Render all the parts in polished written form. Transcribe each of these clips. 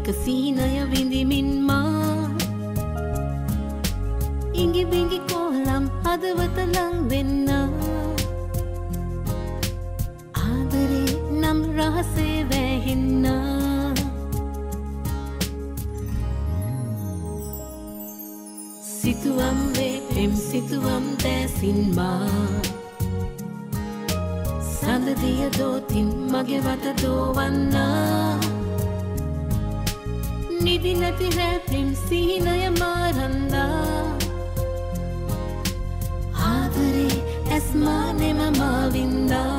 එක සීනය විඳිමින් මා ඉඟි බිඟි කොහලම් හදවත ලං වෙන්න ආදරේ නම් රහසේ වැහෙන්න සිතුවම් වේ පෙම් සිතුවම් දැසින් මා සඳදිය දෝතින් මගේ වත දෝවන්නා නිදි නැති රැප්ලිම් සිහිනය මාරන්දා ආදරේ ඇස්මානෙම මාවින්දා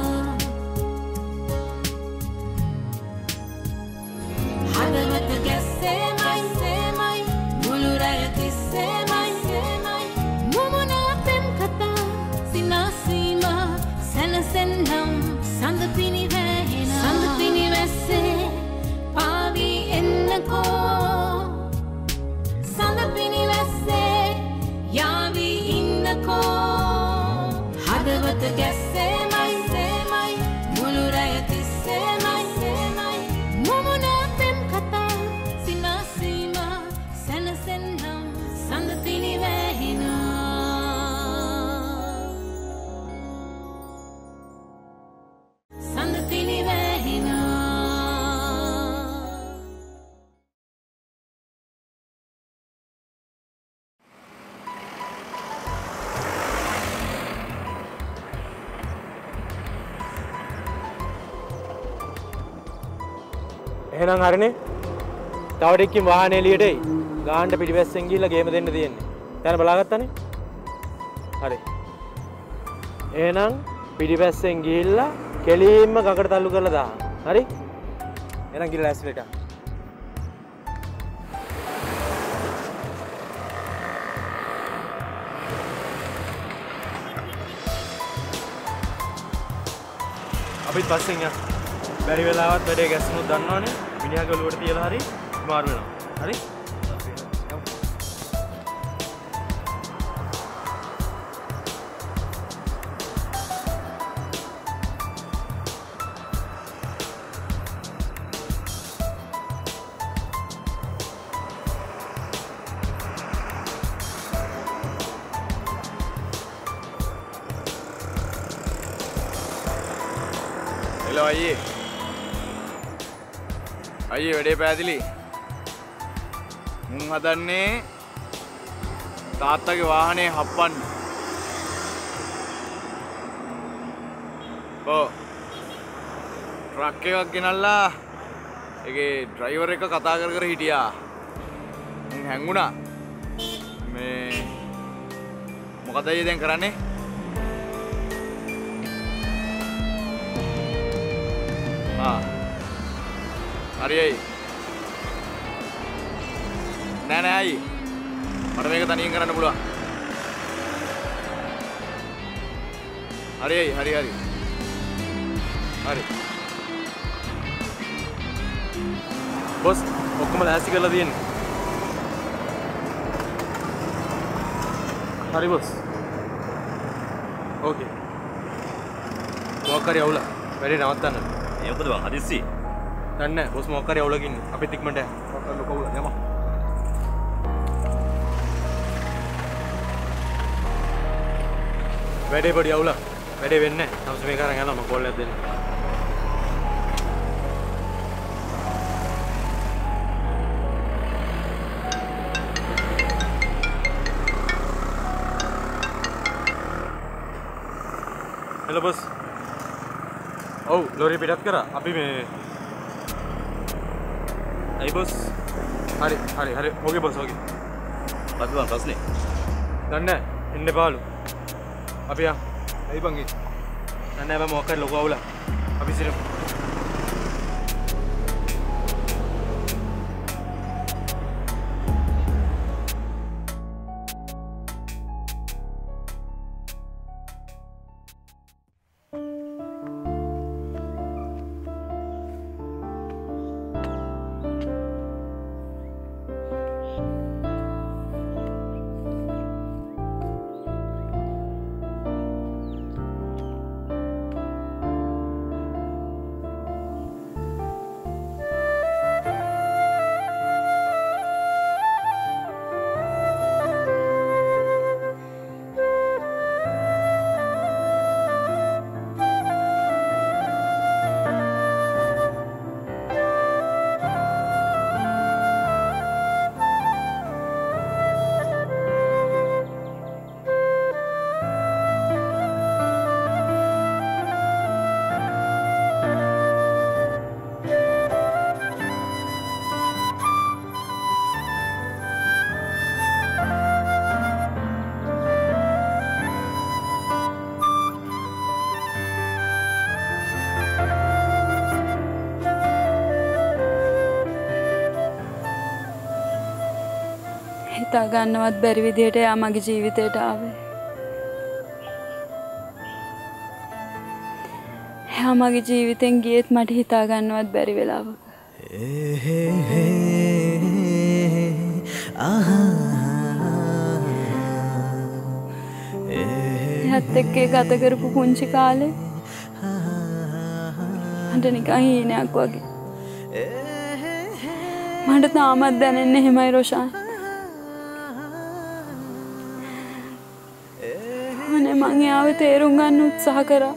හදවත ගැස්සේමයි සේමයි මුළු රැය තිස්සේමයි සේමයි මුමුණා පෙම් කතා සිනාසීමා සැනසෙන්නම් සඳ පිණි වැහෙන සඳ පිණි වැස්සේ පාවී එන්නකෝ සඳ පිණි වැස්සේ යාවී ඉන්නකෝ හදවත ගැස්සේමයි සේමයි මුළු රැය තිස්සේමයි සේමයි මුමුණා පෙම් කතා සිනාසීමා සැනසෙන්නම් සඳ පිණි වැහෙනා එහෙනම් හරිනේ. තව ටිකකින් වාහනේ එළියට එයි. ගාන්න පිටිපස්සෙන් ගිහිල්ලා ගේම දෙන්න තියෙන්නේ. දැන් බලාගත්තානේ? හරි. එහෙනම් පිටිපස්සෙන් ගිහිල්ලා කෙලින්ම කකට තල්ලු කරලා දාන්න. හරි? එහෙනම් ගිහලා ඇස්ලෙට. අපිත් පස්සෙන් යන්න. බැරි වෙලාවත් වැඩේ ගැස්සුනොත් දන්නවනේ මිනිහාගේ ඔලුවට තියලා හරි මාරු වෙනවා හරි hello අයියේ අයියේ වැඩේ පැහැදිලි මුන් හදන්නේ තාත්තගේ වාහනේ හප්පන්න ඔව් ට්‍රක් එකක් ගෙනල්ලා ඒකේ ඩ්‍රයිවර් එක කතා කර කර හිටියා මුන් හැංගුණා මේ මොකද අයියේ දැන් කරන්නේ හරි අයි නෑ නෑ අයි මට මේක තනියෙන් කරන්න පුළුවන් හරි අයි හරි හරි හරි බොස් ඔක්කොම ලෑස්ති කරලා තියෙන්නේ හරි බොස් ඕකේ මොකක් හරි අවුල වැඩේ නවත්තන්න ඒ මොකද බං හදිස්සි දන්නේ නැහැ බොස් මොකක් හරි අවුලකින් ඉන්නේ අපිත් ඉක්මනට යන්න ලොකු අවුලක් යමු වැඩේ පොඩි අවුලක් වැඩේ වෙන්නේ නැහැ තමස මේක අරන් යනවා මම කෝල් එකක් දෙන්න හෙලෝ බොස් ඔව් ලෝරිය පිටත් කරා අපි මේ අයි බොස් හරි හරි හරි ඕකේ බොස් ඕකේ අපි බං ප්‍රශ්නේ දන්නේ නැහැ එන්න එපාලු අපි යන් ඇයි බං ඒ දන්නේ නැහැ බං මොකක් හරි ලොකු අවුලක් අපි සිරමු හිතා ගන්නවත් බැරි විදිහට එයා මගේ ජීවිතයට ආවේ. එයා මගේ ජීවිතෙන් ගියෙත් මට හිතා ගන්නවත් බැරි වෙලාවක. එයාත් එක්ක ගත කරපු පුංචි කාලේ මට නිකන් හීනයක් වගේ. මට තාමත් දැනෙන්නේ එහෙමයි රොෂාන්. අනේ මං එයාව තේරුම් ගන්න උත්සාහ කරා.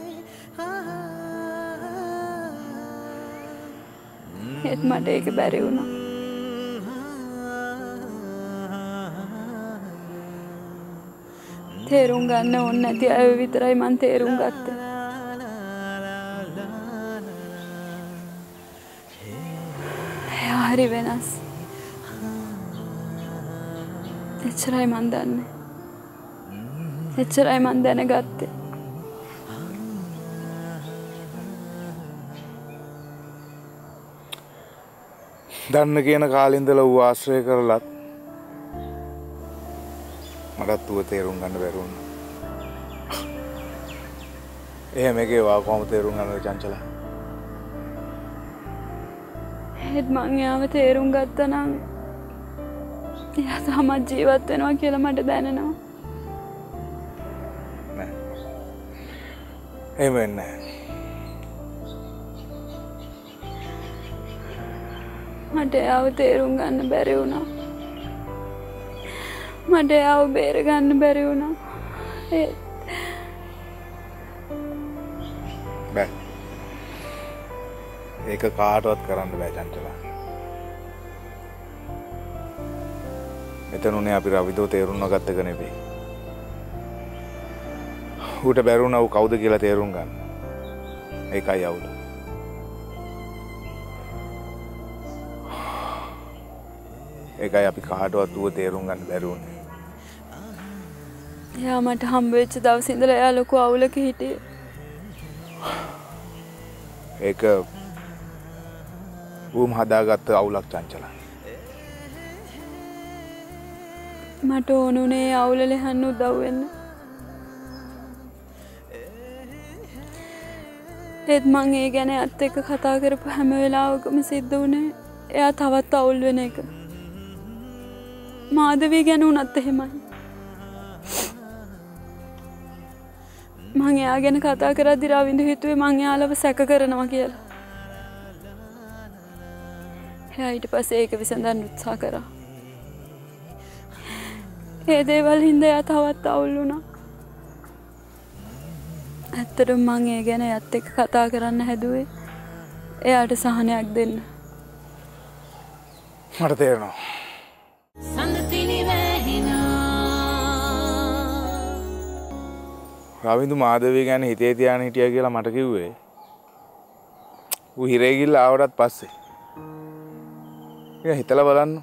ඒත් මට ඒක බැරි වුණා. තේරුම් ගන්න ඕනේ නැති අය විතරයි මං තේරුම් ගත්තේ. එයා හරි වෙනස්. එච්චරයි මං දන්නේ. එච්චරයි මං දැනගත්තේ. දන්න කියන කාලේ ඉඳලා ඌ ආශ්‍රය කරලත් මටත් ඌව තේරුම් ගන්න බැරි වුණා. එහෙම එකේ වා කොහොම තේරුම් ගන්නද චංචලා? ඒත් මං එයාව තේරුම් ගත්තා නම් එයා තාමත් ජීවත් වෙනවා කියලා මට දැනෙනවා. නෑ. එහෙම වෙන්නේ නෑ. මට එයාව තේරුම් ගන්න බැරි වුණා. මට එයාව බේර ගන්න බැරි වුණා. බෑ. ඒක කාටවත් කරන්න බෑ චංචලා. මෙතන උනේ අපි රවිදෝ තේරුම් නොගත්ත එක නෙවෙයි. ඌට බැරි වුණා ඌ කවුද කියලා තේරුම් ගන්න. ඒකයි අවුල. ඒකයි අපි කාටවත් ඌව තේරුම් ගන්න බැරි වුණේ. එයා මට හම්බ වෙච්ච දවසේ ඉඳලා එයා ලොකු අවුලක හිටියේ. ඒක ඌම හදාගත්ත අවුලක් චංචලා. මට ඕනුනේ අවුල ලෙහන්න උදව් වෙන්න. ඒත් මං ඒ ගැන එයාත් එක්ක කතා කරපු හැම වෙලාවකම සිද්ධ වුණේ එයා තවත් අවුල් වෙන එක. මාධවී ගැන උනත් එහෙමයි. මං එයා ගැන කතා කරද්දි රවින්දු හිතුවේ මං එයාලව සැක කරනවා කියලා. එයා ඊට පස්සේ ඒක විසඳන්න උත්සාහ කරා. ඒ දේවල් හින්දා එයා තවත් අවුල් වුණා. ඇත්තටම මං ඒ ගැන එයාත් එක්ක කතා කරන්න හැදුවේ එයාට සහනයක් දෙන්න. මට තේරෙනවා. රවින්දු මාධවී ගැන හිතේ තියාගෙන හිටියා කියලා මට කිව්වේ. ඌ හිරේ ගිහලා ආවටත් පස්සේ. ඒක හිතලා බලන්න.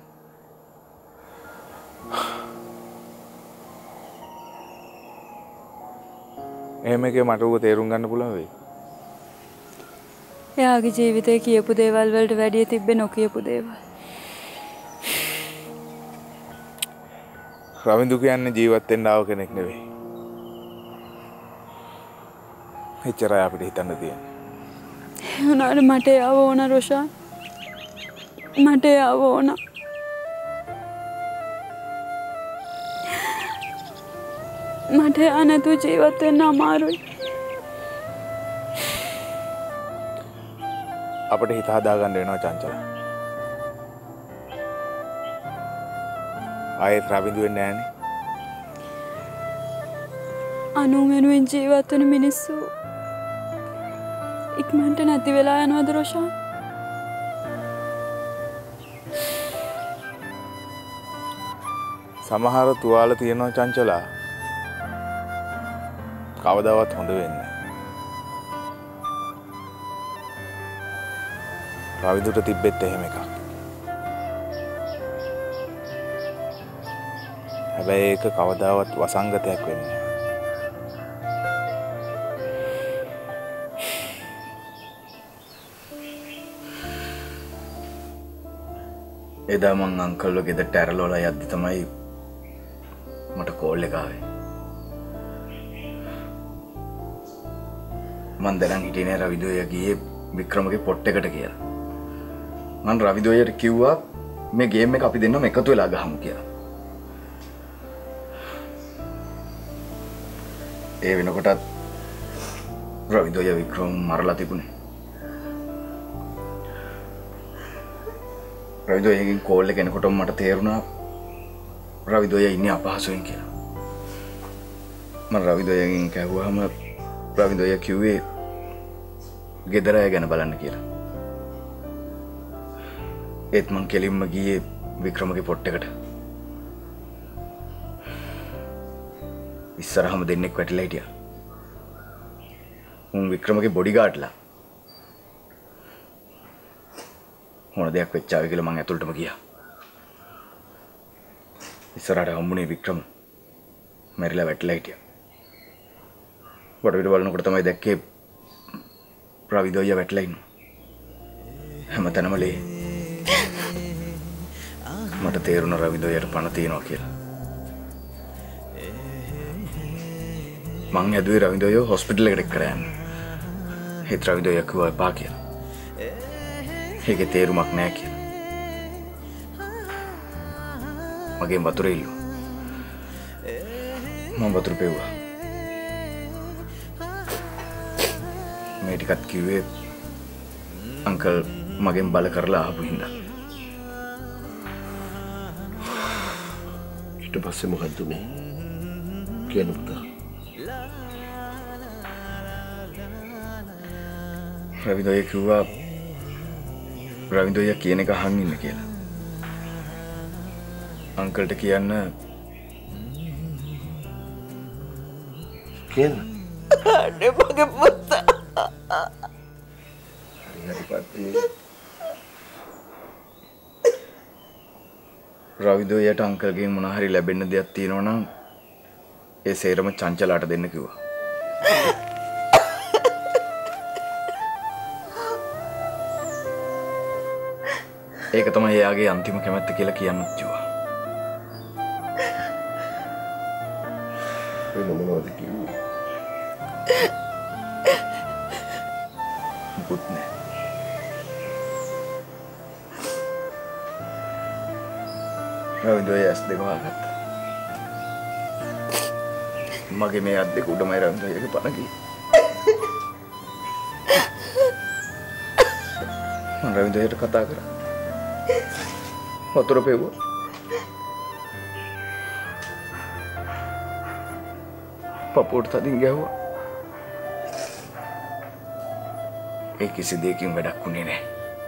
එහෙම එකේ මට ඌව තේරුම් ගන්න පුළුවන් වෙයි. එයාගේ ජීවිතේ කියපු දේවල් වලට වැඩිය තිබ්බේ නොකියපු දේවල්. රවින්දු කියන්නේ ජීවත් වෙන්න ආව කෙනෙක් නෙවෙයි. එච්චරයි අපිට හිතන්න තියෙන්නේ. ඒ වුණාට මට එයාව ඕන රොෂාන්. මට එයාව ඕන. මට එයා නැතුව ජීවත් වෙන්න අමාරුයි. අපිට හිත හදාගන්න වෙනවා චංචලා. ආයෙත් රවින්දු වෙන්නේ නැහනේ. අනු වෙනුවෙන් ජීවත් වෙන මිනිස්සු ඉක්මනට නැති වෙලා යනවද රොෂාන්? සමහර තුවාල තියෙනවා චංචලා. කවදාවත් හොඳ වෙන්නේ නැහැ. රවිදුට තිබ්බෙත් එහෙම එකක්. හැබැයි ඒක කවදාවත් වසංගතයක් වෙන්නේ නැහැ. එදා මං අංකල්ව ගෙදරට ඇරලෝලා යද්දි තමයි මට කෝල් එක ආවේ. මන් දැනන් හිටියේ නෑ රවිදෝය ගියේ වික්‍රමගේ පොට් එකට කියලා. මං රවිදෝයට කිව්වා මේ ගේම් එක අපි දෙන්නම එකතු වෙලා ගහමු කියලා. ඒ වෙනකොටත් රවිදෝය වික්‍රම මරලා තිබුණේ. රවිදෝයගෙන් කෝල් එක එනකොටම මට තේරුණා රවිදෝය ඉන්නේ අපහසුයෙන් කියලා. මම රවිදෝයගෙන් කැහුවාම රවිදෝය කිව්වේ ගෙදර අය ගැන බලන්න කියලා. ඒත් මං කෙලින්ම ගියේ වික්‍රමගේ පොට් එකට. ඉස්සරහම දෙන්නෙක් වැටිලා හිටියා. උන් වික්‍රමගේ බොඩිගාඩ්ලා. මොන දෙයක් වෙච්චාවේ කියලා මං ඇතුළටම ගියා. ඉස්සරහට හම්බුනේ වික්‍රම. මැරිලා වැටිලා හිටියා. වටපිට බලනකොට තමයි දැක්කේ රවිදෝය වැටිලා ඉන්නවා. හැමතැනම ලේ. මට තේරුණා රවිදෝයට පණ තියනවා කියලා. මං හැදුවේ රවිදෝය හොස්පිටල් එකට එක්ක යන්න. ඒත් රවිදෝය කිව්වා එපා කියලා. ඒකේ තේරුමක් නැහැ කියලා. මගෙන් වතුර ඉල්ලුවා. මම වතුර පෙව්වා. මේ ටිකත් කිව්වේ අංකල් මගෙන් බල කරලා ආපු හින්දා. ඊට පස්සේ මොකද්ද මේ කියන්න පුතා? රවිදෝය කිව්වා රවිදෝය කියන එක අහන් ඉන්න කියලා. අංකල්ට කියන්න කියන්න. අනේ මගේ පුතා. රවිදෝයට අංකල්ගෙන් මොනවා හරි ලැබෙන්න දෙයක් තියෙනවා නම් ඒ සේරම චංචලාට දෙන්න කිව්වා. ඒක තමයි එයාගේ අන්තිම කැමැත්ත කියලා කියන්නත් කිව්වා. වෙන මොනවද කිව්වේ? මුකුත් නෑ. රවිදෝය ඇස් දෙක වහගත්තා. මගේ මේ අත් දෙක උඩමයි රවිදෝයගේ පණ ගියේ. මම රවිදෝයට කතා කරා. වතුර පෙව්වා. පපුවට තදින් ගැහුවා. ඒ කිසි දෙයකින් වැඩක් වුණේ නැහැ.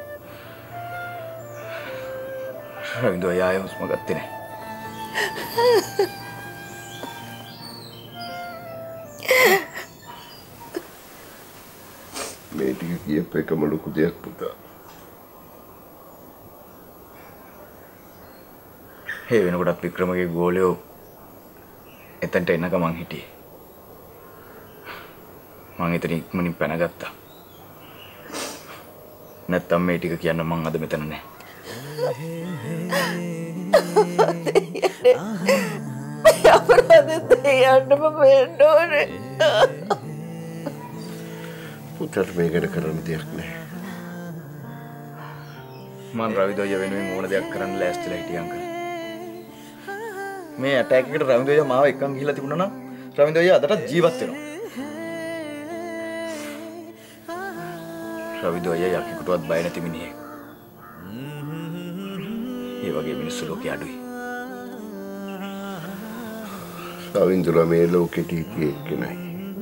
රවිදෝය ආයෙ හුස්ම ගත්තේ නැහැ. මේ ටික කියප එකම ලොකු දෙයක් පුතා. ඒ වෙනකොටත් වික්‍රමගේ ගෝලයෝ එතනට එන්න ගමන් හිටියේ. මං එතන ඉක්මනින් පැනගත්තා. නැත්තම් මේ ටික කියන්න මං අද මෙතන නැහැ. අපරාධ දෙයන්නම වෙන්න ඕනේ. පුතාට මේකට කරන්න දෙයක් නැහැ. මං රවිදෝය වෙනුවෙන් ඕන දෙයක් කරන්න ලෑස්තිලා හිටියා අංකල්. මේ ඇටැක් එකට රවිදෝය මාව එක්කන් ගිහිල්ලා තිබුණා නම් රවිදෝය අදටත් ජීවත් වෙනවා. රවිදෝය යකිකුටවත් බය නැති මිනිහෙක්. ඒ වගේ මිනිස්සු ලෝකේ අඩුයි. රවින්ද්‍ර මේ ලෝකෙට හිටියේ කෙනයි.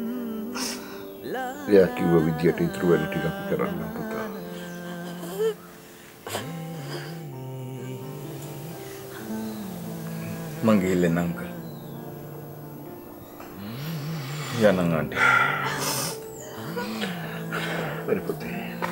එයා කිව්ව විදියට ඉතුරු වැඩ ටික අපි කරන්න පුතා. මං ගිහිල්ලා අංකල්. යන්න ආන්ටි. හරි පුතේ.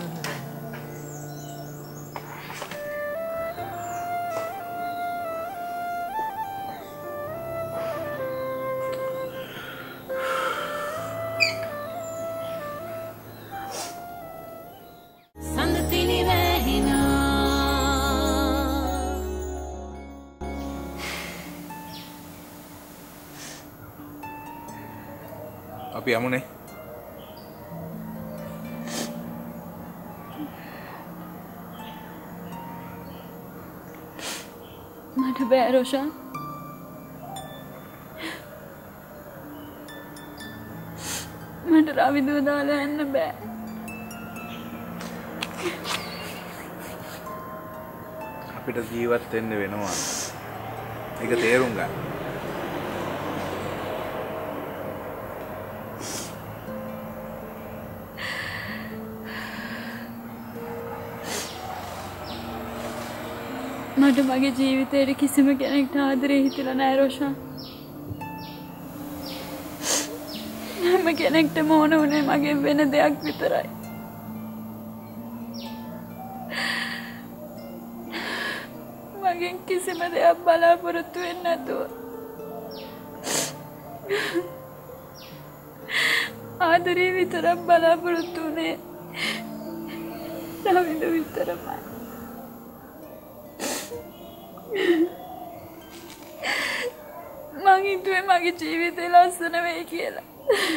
සඳතිනි වැහිනා අපි යමුනේ. මට බෑ රොෂාන්. මට රවිදුව දාලා යන්න බෑ. අපිට ජීවත් වෙන්න වෙනවා. ඒක තේරුම් ගන්න. මට මගේ ජීවිතේට කිසිම කෙනෙක්ට ආදරේ හිතිලා නෑ රොෂාන්. හැම කෙනෙක්ටම ඕන උනේ මගේ වෙන දෙයක් විතරයි. මගෙන් කිසිම දෙයක් බලාපොරොත්තු වෙන්නේ නැතුව ආදරේ විතරක් බලාපොරොත්තු උනේ රවිදු විතරමයි. මං හිතුවේ මගේ ජීවිතේ ලස්සන වෙයි කියලා.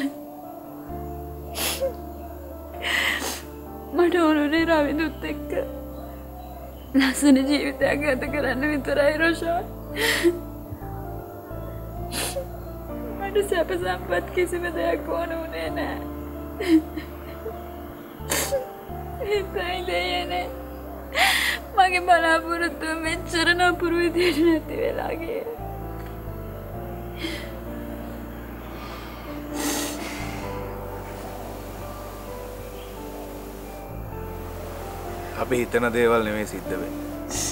මට ඕනුනේ රවිදුත් එක්ක ලස්සන ජීවිතයක් ගත කරන්න විතරයි රොෂාන්. මට සැප සම්පත් කිසිම දෙයක් ඕන උනේ නෑ. හිතයි දෙයනේ මගේ බලාපොරොත්තු මෙච්චර නපුරු විදියට නැති වෙලා ගියේ. අපි හිතන දේවල් නෙමෙයි සිද්ධ වෙන්නේ.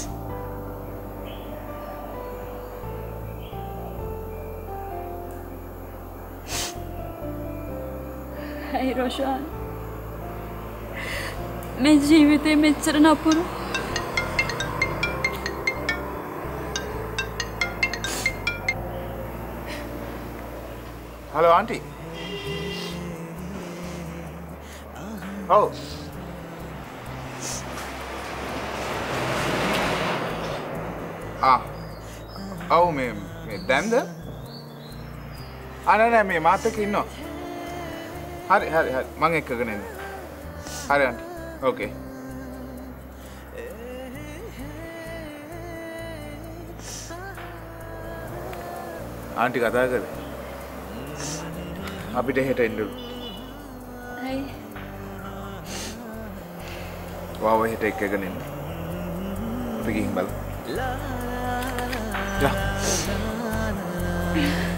Hey රොෂාන්. මේ ජීවිතේ මෙච්චර නපුරු Hello, auntie. Oh. ඔව් මේ දැන්ද? නෑ මේ මාත් එක්ක ඉන්නවා. හරි මං එක්කගෙන එන්න. හරි ආන්ටි. ඕකේ. ආන්ටි කතා කරේ. අපිට හෙට එන්නලු. ඇයි? වාව හෙට එක්කගෙන එන්න. අපි ගිහින් බලමු. Ja.